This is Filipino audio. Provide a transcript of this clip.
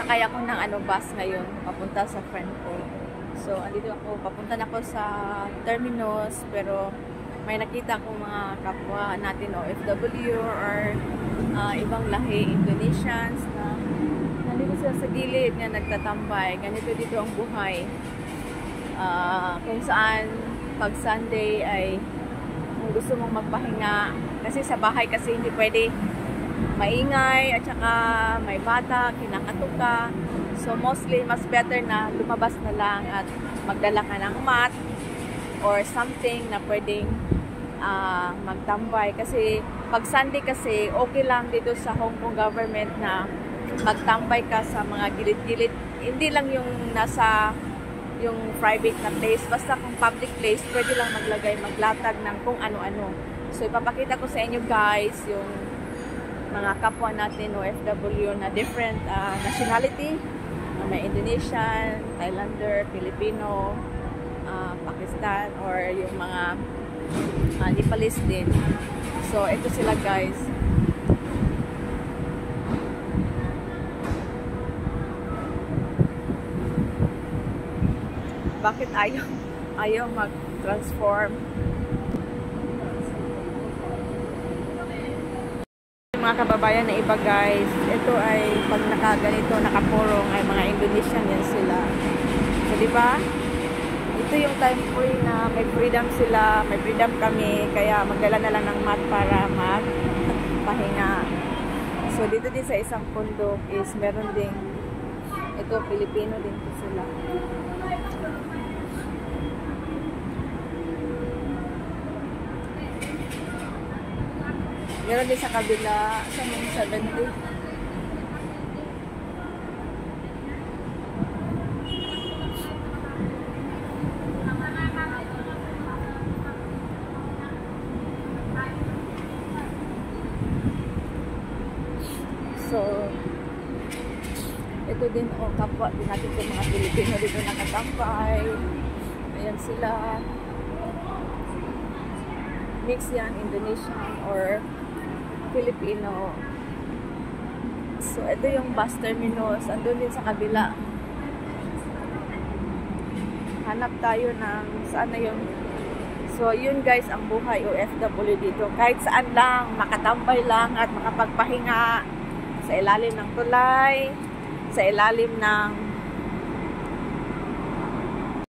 sasakay ako ng bus ngayon, papunta sa friend ko. So, andito ako, papunta na ako sa terminus, pero may nakita akong mga kapwa natin OFW or ibang lahi, Indonesians na nandito sila sa gilid na nagtatambay. Ganito dito ang buhay. Kung saan pag Sunday ay kung gusto mong magpahinga, kasi sa bahay kasi hindi pwede maingay at saka may bata, kinakatuka. So mostly mas better na lumabas na lang at magdala ka ng mat or something na pwedeng magtambay. Kasi pag Sunday kasi okay lang dito sa Hong Kong government na magtambay ka sa mga gilid-gilid. Hindi lang yung nasa yung private na place. Basta kung public place, pwede lang maglatag ng kung ano-ano. So ipapakita ko sa inyo guys yung mga kapwa natin OFW na different nationality. May Indonesian, Thailander, Filipino, Pakistan, or yung mga Nepalese din. So, ito sila guys. Bakit ayaw mag-transform? Mga kababayan na iba guys, ito ay pag nakaganito, nakapurong ay mga Indonesian yan sila. So diba? Ito yung time free na may freedom sila, may freedom kami, kaya magdala na lang ng mat para magpahinga. So dito din sa isang bundok is meron ding, ito Filipino din po sila. Meron din sa kabila, sa mga 70. So, ito din, kapwa din natin yung mga Pilipino dito nakatampay. Ayan sila. Mix yan, Indonesian or Filipino. So, ito yung bus terminus. Andun din sa kabila. Hanap tayo ng saan na yun. So, yun guys, ang buhay OFW dito. Kahit saan lang, makatambay lang at makapagpahinga sa ilalim ng tulay, sa ilalim ng